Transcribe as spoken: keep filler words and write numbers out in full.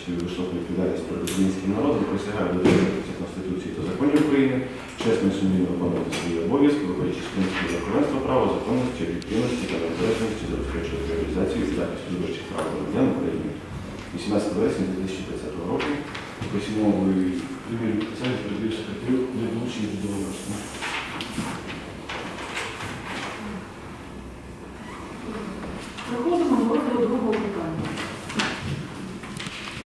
свою високу відповідальність перед українським народом, присягаю додержуватися Конституції та законів України, чесно і сумлінно виконувати свої обов'язки, виходячи з принципів верховенства права, законності, об'єктивності та неупередженості, забезпечувати реалізацію і захист виборчих прав громадян України. вісімнадцятого вересня дві тисячі двадцятого року письмовий примір підписання передаю секретарю для долучення до голосування.